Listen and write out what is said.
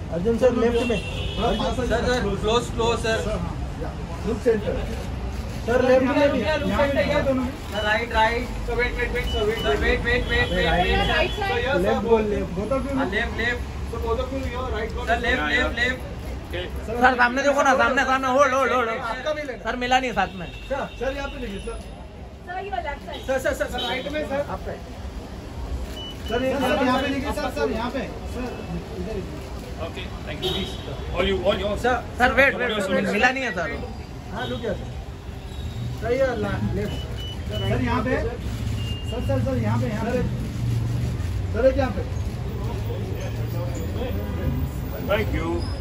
Arjun sir left में sir close sir look centre sir left में भी राइट सर वेट लेफ्ट बोल left sir left sir सामने देखो ना, सामने होल्ड सर मिला नहीं साथ में। सर यहाँ पे देखिए सर सर राइट में सर आपका सर यहाँ पे देखिए सर यहाँ पे सर इधर okay thank you please all your sir wait मिला नहीं है सर। हाँ रुक गया सर ये लेफ्ट सर यहाँ पे सर यहाँ पे सर यहाँ पे थैंक यू।